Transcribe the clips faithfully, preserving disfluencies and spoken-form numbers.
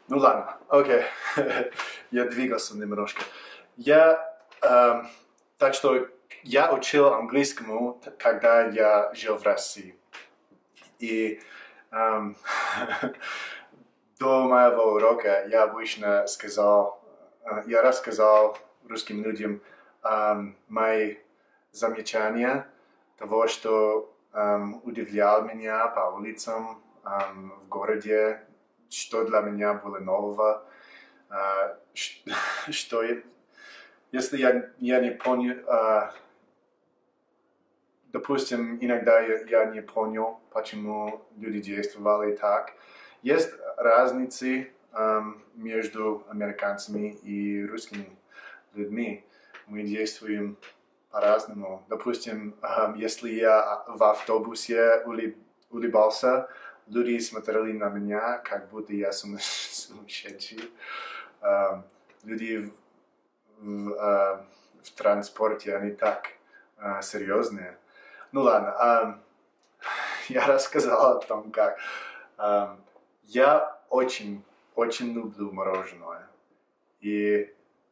Ну ладно, окей. Я двигался немножко. Я, эм, так что я учил английскому, когда я жил в России. И эм, до моего урока я обычно сказал, э, я рассказал русским людям эм, мои замечания того, что эм, удивляло меня по улицам эм, в городе, что для меня было нового, э, что если я, я не понял, э, допустим, иногда я, я не понял, почему люди действовали так. Есть разницы эм, между американцами и русскими людьми. Мы действуем по-разному. Допустим, эм, если я в автобусе улыб, улыбался, люди смотрели на меня, как будто я сумасшедший. Эм, люди в, в, э, в транспорте, они так э, серьезные. Ну ладно, эм, я рассказал о том, как эм, я очень, очень люблю мороженое. И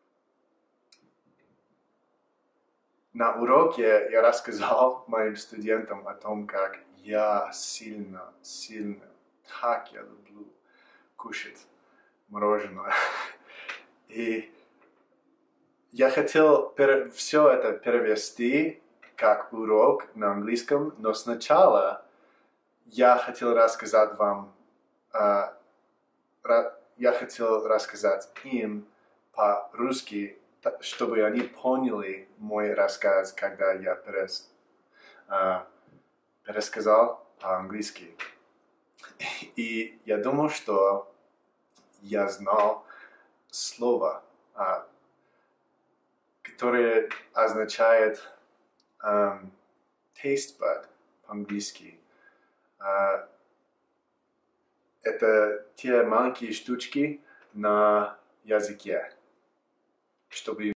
на уроке я рассказал моим студентам о том, как я сильно, сильно, так я люблю кушать мороженое. И я хотел все это перевести как урок на английском, но сначала я хотел рассказать вам, uh, я хотел рассказать им по-русски, чтобы они поняли мой рассказ, когда я перес, uh, пересказал по-английски. И я думал, что я знал слово, uh, которое означает um, taste bud по-английски. Uh, это те маленькие штучки на языке, чтобы